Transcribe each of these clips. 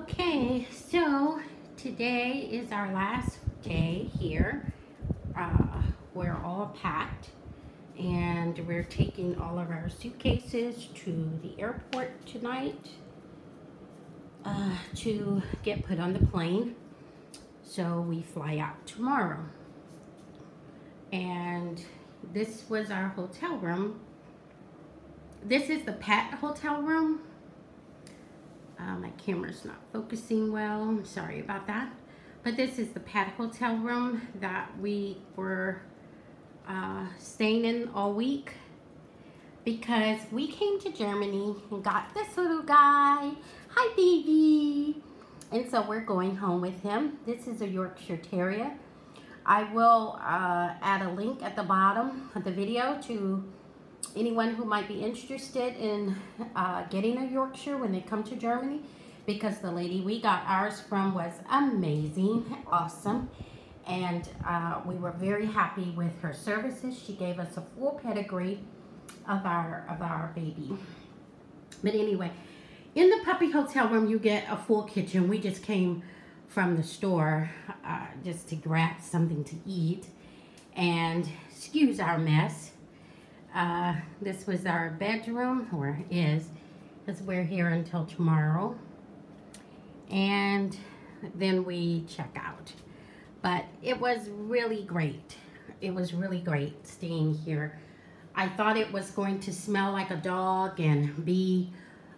Okay, so today is our last day here. We're all packed and we're taking all of our suitcases to the airport tonight to get put on the plane. So we fly out tomorrow. And this was our hotel room. This is the Pat hotel room. My camera's not focusing well. I'm sorry about that. But this is the Pat hotel room that we were staying in all week because we came to Germany and got this little guy. Hi, baby. And so we're going home with him. This is a Yorkshire Terrier. I will add a link at the bottom of the video to anyone who might be interested in getting a Yorkshire when they come to Germany, because the lady we got ours from was amazing, awesome, and we were very happy with her services. She gave us a full pedigree of our baby. But anyway, in the puppy hotel room you get a full kitchen. We just came from the store just to grab something to eat, and excuse our mess. This was our bedroom, or is, because we're here until tomorrow, and then we check out. But it was really great. It was really great staying here. I thought it was going to smell like a dog and be,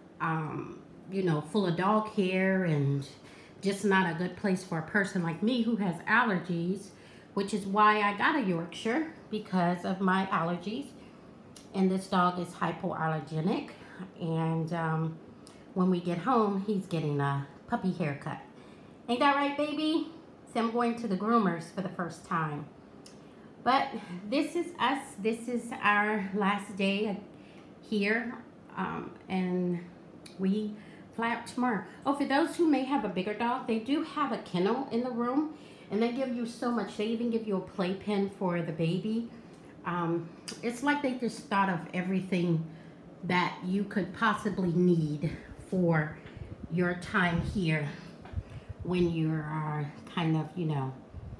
you know, full of dog hair and just not a good place for a person like me who has allergies, which is why I got a Yorkshire, because of my allergies. And this dog is hypoallergenic, and when we get home, he's getting a puppy haircut. Ain't that right, baby? So I'm going to the groomers for the first time. But this is us. This is our last day here, and we fly out tomorrow. Oh, for those who may have a bigger dog, they do have a kennel in the room, and they give you so much. They even give you a playpen for the baby. It's like they just thought of everything that you could possibly need for your time here when you're kind of, you know,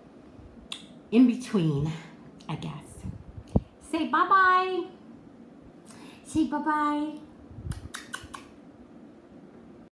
in between, I guess. Say bye-bye. Say bye-bye.